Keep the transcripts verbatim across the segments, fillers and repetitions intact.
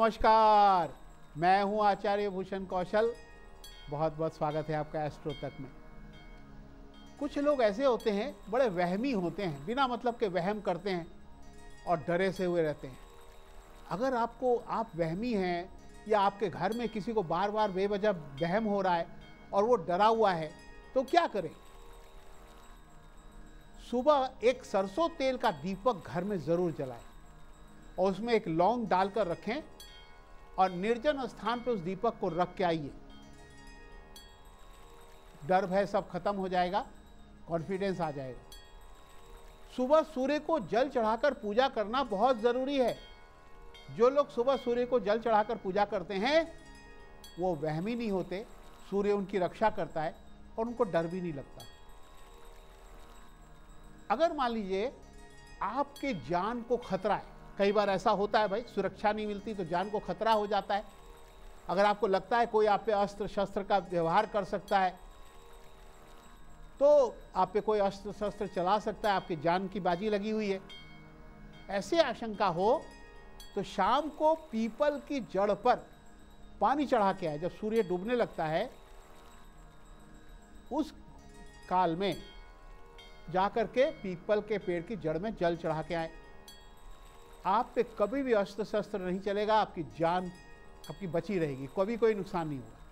नमस्कार, मैं हूं आचार्य भूषण कौशल। बहुत बहुत स्वागत है आपका एस्ट्रो तक में। कुछ लोग ऐसे होते हैं, बड़े वहमी होते हैं, बिना मतलब के वहम करते हैं और डरे से हुए रहते हैं। अगर आपको आप वहमी हैं या आपके घर में किसी को बार बार बेवजह वहम हो रहा है और वो डरा हुआ है, तो क्या करें? सुबह एक सरसों तेल का दीपक घर में ज़रूर जलाएं और उसमें एक लौंग डालकर रखें और निर्जन स्थान पर उस दीपक को रख के आइए। डर भय सब खत्म हो जाएगा, कॉन्फिडेंस आ जाएगा। सुबह सूर्य को जल चढ़ाकर पूजा करना बहुत ज़रूरी है। जो लोग सुबह सूर्य को जल चढ़ाकर पूजा करते हैं वो वहमी नहीं होते, सूर्य उनकी रक्षा करता है और उनको डर भी नहीं लगता। अगर मान लीजिए आपके जान को खतरा है, कई बार ऐसा होता है भाई, सुरक्षा नहीं मिलती तो जान को खतरा हो जाता है। अगर आपको लगता है कोई आप पे अस्त्र शस्त्र का व्यवहार कर सकता है, तो आप पे कोई अस्त्र शस्त्र चला सकता है, आपकी जान की बाजी लगी हुई है, ऐसी आशंका हो तो शाम को पीपल की जड़ पर पानी चढ़ा के आए। जब सूर्य डूबने लगता है उस काल में जाकर के पीपल के पेड़ की जड़ में जल चढ़ा के आए। आप पे कभी भी अस्त्र शस्त्र नहीं चलेगा, आपकी जान आपकी बची रहेगी, कभी कोई नुकसान नहीं होगा।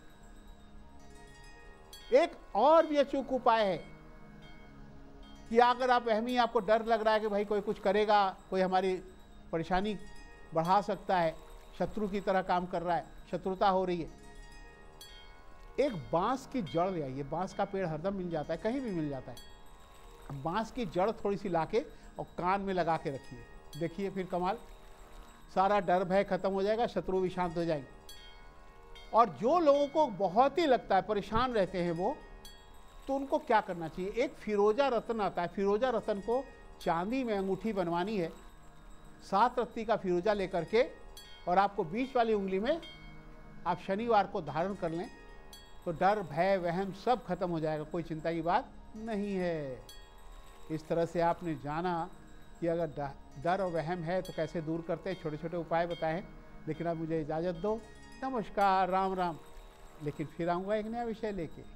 एक और भी अचूक उपाय है कि अगर आप वहमी, आपको डर लग रहा है कि भाई कोई कुछ करेगा, कोई हमारी परेशानी बढ़ा सकता है, शत्रु की तरह काम कर रहा है, शत्रुता हो रही है, एक बांस की जड़ ले आइए। बांस का पेड़ हरदम मिल जाता है, कहीं भी मिल जाता है। बांस की जड़ थोड़ी सी लाके और कान में लगा के रखिए, देखिए फिर कमाल, सारा डर भय खत्म हो जाएगा, शत्रु भी शांत हो जाएंगे। और जो लोगों को बहुत ही लगता है, परेशान रहते हैं वो, तो उनको क्या करना चाहिए? एक फिरोजा रत्न आता है, फिरोजा रत्न को चांदी में अंगूठी बनवानी है, सात रत्ती का फिरोजा लेकर के, और आपको बीच वाली उंगली में आप शनिवार को धारण कर लें तो डर भय वहम सब खत्म हो जाएगा, कोई चिंता की बात नहीं है। इस तरह से आपने जाना कि अगर डर और वहम है तो कैसे दूर करते हैं, छोटे छोटे उपाय बताएं। लेकिन अब मुझे इजाज़त दो, नमस्कार, राम राम। लेकिन फिर आऊँगा एक नया विषय लेके।